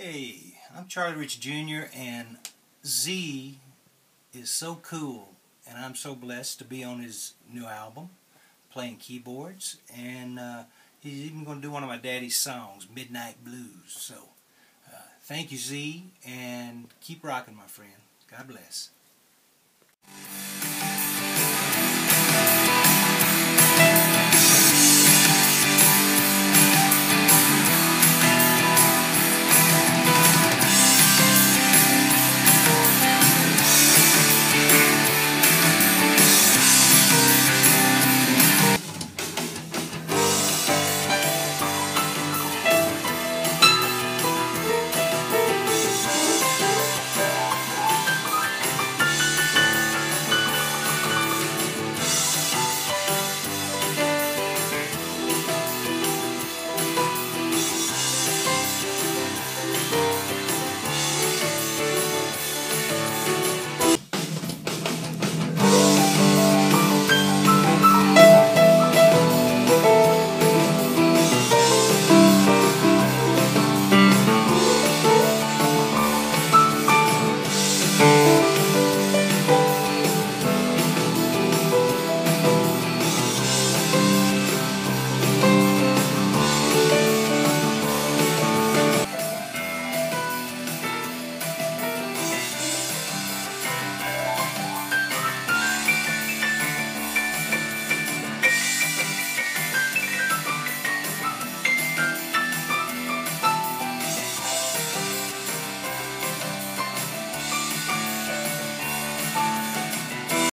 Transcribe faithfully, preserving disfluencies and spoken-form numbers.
Hey, I'm Charlie Rich Junior and Z is so cool, and I'm so blessed to be on his new album, playing keyboards, and uh, he's even going to do one of my daddy's songs, Midnight Blues. So, uh, thank you, Z, and keep rocking, my friend. God bless.